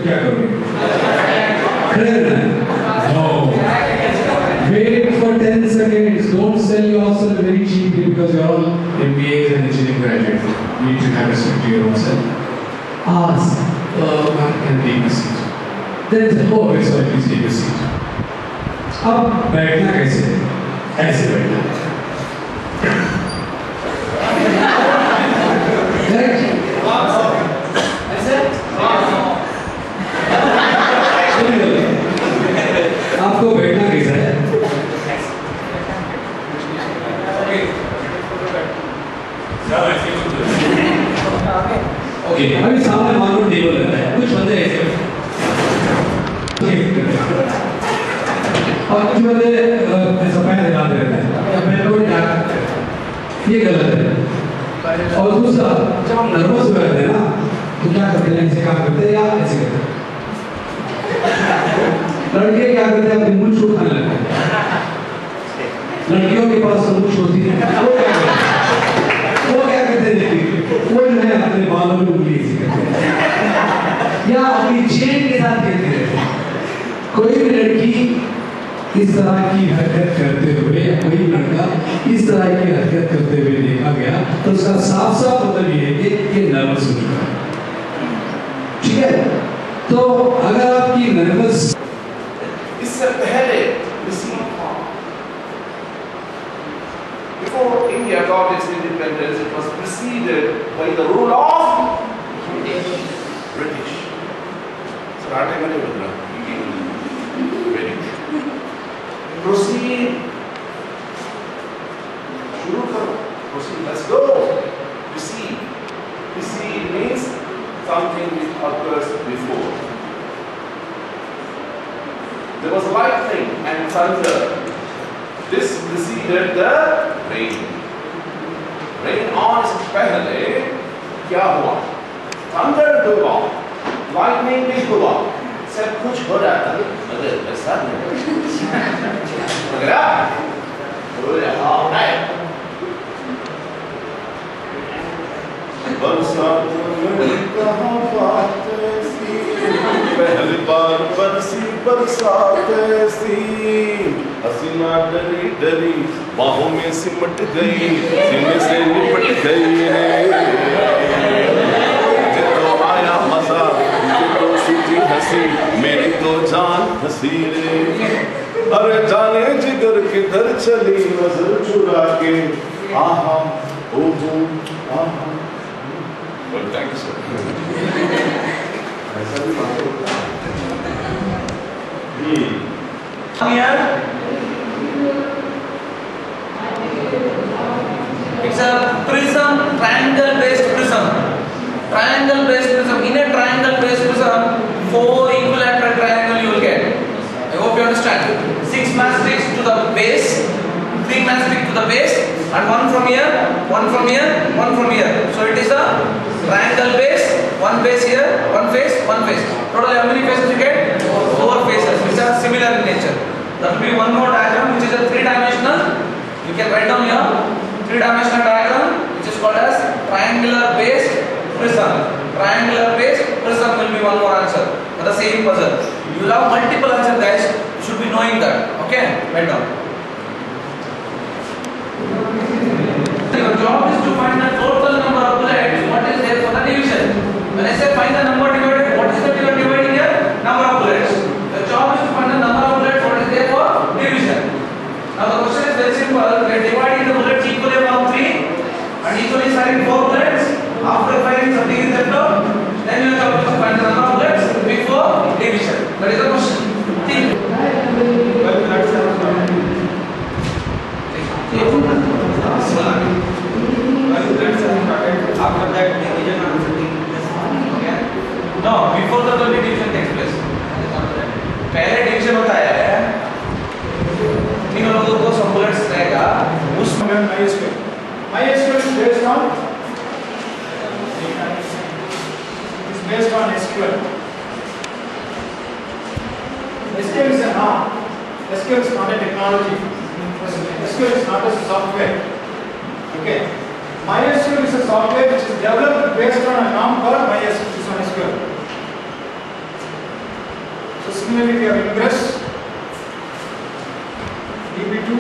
क्या करोगे? खड़े रहना। No. Wait for 10 seconds. Don't sell yourself very cheaply because you're all MBAs and engineering graduates. You need to have respect to your own self. Ask, ma'am, can I take a seat? Then it's oh, sorry, please take a seat. अब बैठना कैसे है? ऐसे बैठना। Correct? ऐसे? आपको बैठना कैसा है? ओके, अभी सामने मानो टेबल रहता है, कुछ बंदे ऐसे और कुछ बंदे सफाई दिखाते रहते हैं, ये गलत है। और दूसरा, जब हम नर्वस हो जाते हैं ना, तो क्या करते हैं? ऐसे काम करते हैं या ऐसे करते हैं? लड़के क्या करते हैं? अपनी मूंछ उठाने लगते हैं। लड़कियों के पास मूंछ होती है, वो क्या करते हैं? वो जो है अपने बालों में उंगली ऐसे करते हैं या अपनी चेन के साथ खेलते रहते हैं। कोई भी लड़की इस तरह की हरकत करते हुए या कोई लड़का इस तरह की हरकत करते हुए देखा गया तो उसका साफ साफ मतलब ये है कि नर्वस हो चुका है। ठीक है, तो अगर आपकी नर्वस इससे पहले before India got its independence, it was preceded by the rule of British. So that time I British. Proceed. Proceed. Let's go. Proceed. Proceed means something which occurs before. There was lightning and thunder. This preceded the rain. Rain on से पहले क्या हुआ? Thunder हुआ, lightning भी हुआ, सब कुछ हो रहा था, मगर ऐसा नहीं। मगर हो रहा है। बरसात में कहाँ बात ऐसी, पहली बार बरसी बरसात ऐसी, हसीना डरी डरी बाहों में सिमट गई, सीने से निपट गई रे। मुझे तो आया मजा, मुझे तो सूझी हंसी, मेरी तो जान हंसी रे। अरे जाने जिगर किधर चली नजर चुरा के, आहा ओहो आहा। Well, thank you, sir. Here, it's a prism, triangle-based prism. Triangle-based prism. In a triangle-based prism, 4 equilateral triangle you will get. I hope you understand. 6 matchsticks to the base, 3 matchsticks to the base, and 1 from here, 1 from here, 1 from here. So it is a triangle base, 1 base here, 1 face, 1 face. Total how many faces you get? 4 faces, which are similar in nature. There will be one more diagram which is a 3-dimensional. You can write down here 3-dimensional diagram which is called as triangular based prism. Triangular based prism will be one more answer for the same puzzle. You will have multiple answers, guys. You should be knowing that. Okay, write down. Your job is to find the total number of bullets. What is there for the division? When I say find the number divided, what is that you are dividing here? Number of bullets. The job is to find the number of bullets. What is there for division? Now the question is very simple. We are dividing the bullets equally among 3 and equally firing 4 bullets. After firing something is left out, then your job is to find the number of bullets before division. That is the question. Think. After that division answer taking place. Okay? No, before the division takes place. पहले division होता है, तीनों लोगों को सब bullets रहेगा, उसमें MySQL is based on SQL. SQL is an art. SQL is not a technology. SQL is not a software. Okay. MySQL is a software which is developed based on a norm called MySQL. So similarly, we have ingress, DB2,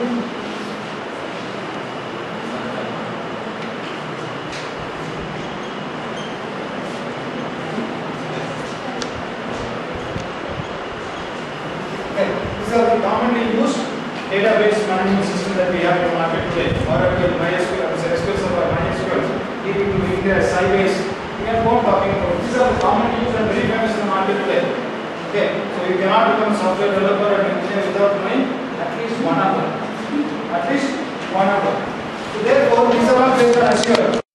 okay. These are the commonly used database management system that we have in the market today. Oracle, MySQL, SQL Server, MySQL, DB2, Ingress, Sybase. We are not talking about. These are the commonly used and very famous in the market today. Okay, so you cannot become a software developer and engineer without knowing at least one of them. At least one of them. So therefore, these are all based on Azure.